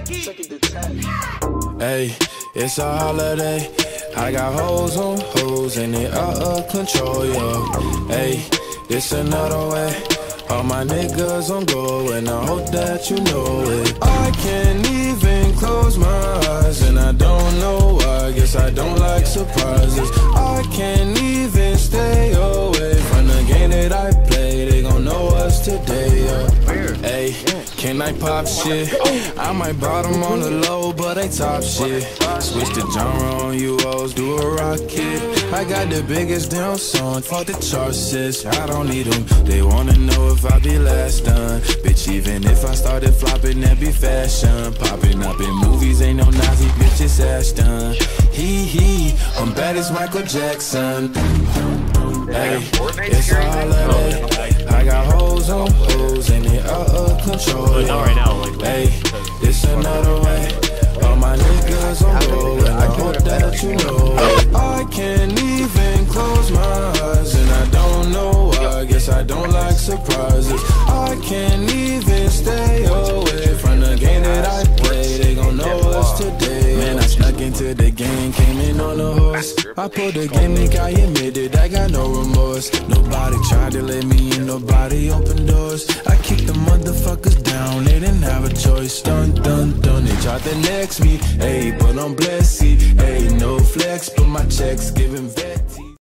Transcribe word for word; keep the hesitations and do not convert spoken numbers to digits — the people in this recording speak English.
Hey, it's a holiday. I got hoes on hoes and they out of control, yo. Hey, it's another way. All my niggas on go and I hope that you know it. I can't even close my eyes and I don't know why. Guess I don't like surprises. I can't even stay away from the game that I play. They gon' know us today, yeah. Hey, can I pop shit? I might bottom on the low, but they top shit. Switch the genre on you hoes, do a rocket. I got the biggest damn song, fuck the charts, sis. I don't need them, they wanna know if I be last done. Bitch, even if I started flopping, that be fashion. Popping up in movies, ain't no Nazi bitches ass done. Hee hee, I'm bad as Michael Jackson. Hey, it's a holiday. I got hoes on hoes and they out of control. Hey, it's another way. All my niggas on go and I hope that you know it. I can't even close my eyes and I don't know why. I guess I don't like surprises. I can't even stay away from the game that I play. They gon' know us today. Man, I snuck into the game, came in on a horse. I pulled the game, think I admitted I got no remorse. Nobody tried to let me in, nobody opened doors. I kicked the motherfuckers down, they didn't have a choice. Dun dun dun, they tried to next me. Hey, but I'm blessed, see. Hey, no flex, but my checks giving vet.